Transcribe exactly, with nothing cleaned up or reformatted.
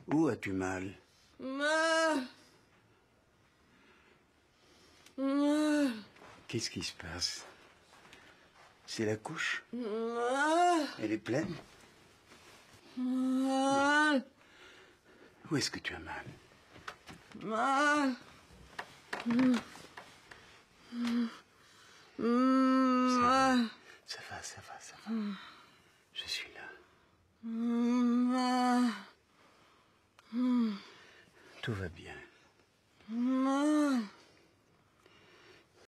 Où as-tu mal? Qu'est-ce qui se passe? C'est la couche? Elle est pleine? Où est-ce que tu as mal? Ça va, ça va, ça va, ça va. Je suis là. Tout va bien.